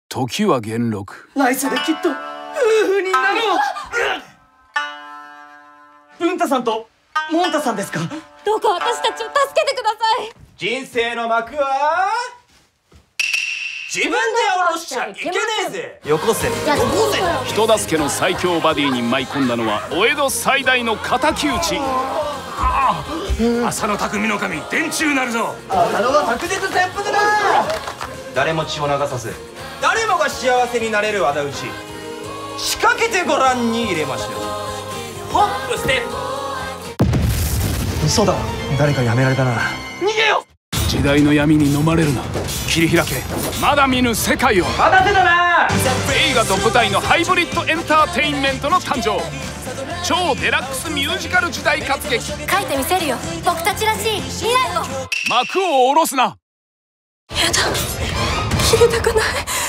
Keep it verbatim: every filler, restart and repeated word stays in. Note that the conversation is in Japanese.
時は元禄。 来世できっと夫婦になろう。文太さんとモンタさんですか？ どうか私たちを助けてください。 人生の幕は自分で下ろしちゃいけねえぜ。 よこせ。 人助けの最強バディに舞い込んだのはお江戸最大の敵討ち。 浅野匠の神電柱なるぞ。 浅野は白日切腹だ。 誰も血を流さず誰もが幸せになれる仇討ち仕掛けてご覧に入れましょう。ホップステップ。 嘘だ。誰かやめられたな。逃げよ。 時代の闇に飲まれるな。切り開けまだ見ぬ世界を。 待たせたな。 映画と舞台のハイブリッドエンターテインメントの誕生。超デラックスミュージカル時代活劇。 書いてみせるよ、僕たちらしい未来を。 幕を下ろすな。 やだ、消えたくない。